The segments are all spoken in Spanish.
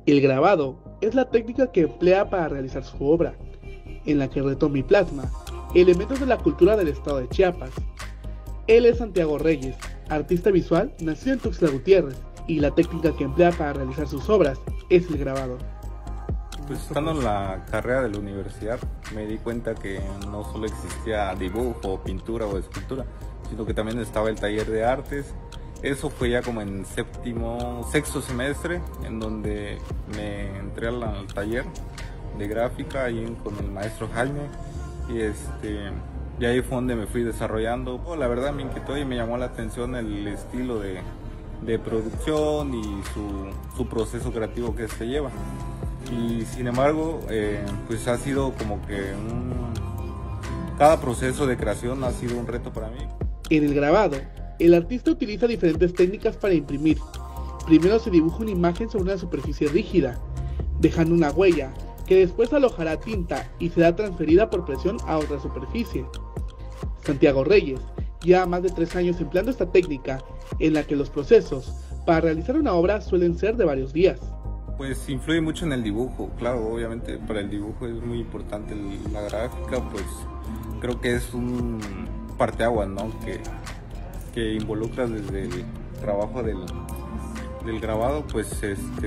El grabado es la técnica que emplea para realizar su obra, en la que retoma y plasma elementos de la cultura del estado de Chiapas. Él es Santiago Reyes, artista visual nacido en Tuxtla Gutiérrez, y la técnica que emplea para realizar sus obras es el grabado. Pues estando en la carrera de la universidad me di cuenta que no solo existía dibujo, pintura o escultura, sino que también estaba el taller de artes. Eso fue ya como en sexto semestre, en donde me entré al taller de gráfica ahí con el maestro Jaime y ahí fue donde me fui desarrollando. La verdad me inquietó y me llamó la atención el estilo de producción y su proceso creativo que se lleva. Y sin embargo, pues ha sido como que cada proceso de creación ha sido un reto para mí. En el grabado, el artista utiliza diferentes técnicas para imprimir. Primero se dibuja una imagen sobre una superficie rígida, dejando una huella que después alojará tinta y será transferida por presión a otra superficie. Santiago Reyes lleva más de 3 años empleando esta técnica, en la que los procesos para realizar una obra suelen ser de varios días. Pues influye mucho en el dibujo, claro, obviamente para el dibujo es muy importante la gráfica, pues creo que es un parteaguas, ¿no? que involucra desde el trabajo del grabado, pues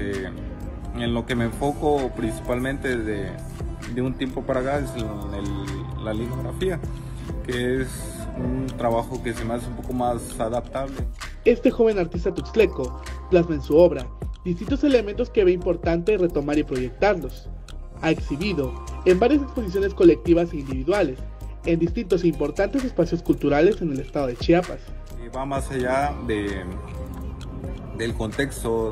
en lo que me enfoco principalmente de un tiempo para acá es la linografía, que es un trabajo que se me hace un poco más adaptable. Este joven artista tuxtleco plasma en su obra distintos elementos que ve importante retomar y proyectarlos. Ha exhibido en varias exposiciones colectivas e individuales, en distintos e importantes espacios culturales en el estado de Chiapas. Y va más allá del contexto,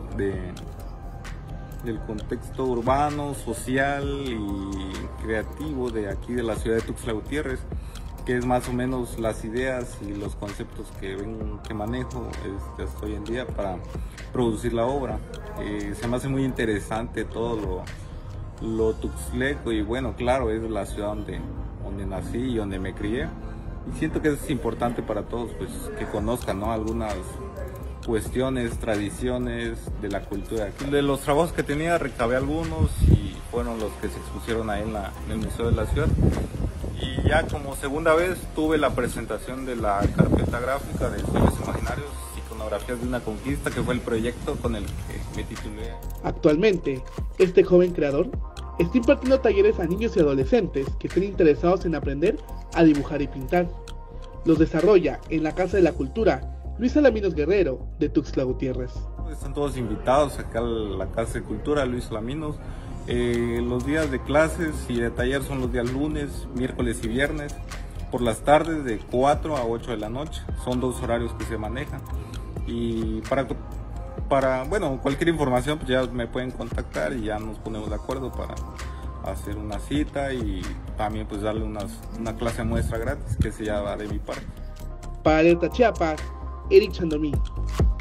del contexto urbano, social y creativo de aquí de la ciudad de Tuxtla Gutiérrez, que es más o menos las ideas y los conceptos que manejo hasta hoy en día para producir la obra. Se me hace muy interesante todo lo tuxtleco y bueno, claro, es la ciudad donde nací y donde me crié. Y siento que es importante para todos pues, que conozcan, ¿no? Algunas cuestiones, tradiciones de la cultura. De los trabajos que tenía recabé algunos y fueron los que se expusieron ahí en el Museo de la Ciudad. Y ya como segunda vez tuve la presentación de la carpeta gráfica de Sueños Imaginarios, Iconografías de una Conquista, que fue el proyecto con el que me titulé. Actualmente, este joven creador está impartiendo talleres a niños y adolescentes que estén interesados en aprender a dibujar y pintar. Los desarrolla en la Casa de la Cultura Luis Alaminos Guerrero de Tuxtla Gutiérrez. Están todos invitados acá a la Casa de Cultura Luis Alaminos. Los días de clases y de taller son los días lunes, miércoles y viernes, por las tardes de 4 a 8 de la noche. Son 2 horarios que se manejan. Y bueno, cualquier información pues ya me pueden contactar y ya nos ponemos de acuerdo para hacer una cita y también pues darle una clase muestra gratis que se llama de mi parte. Para Alerta Chiapas, Eric Chandomí.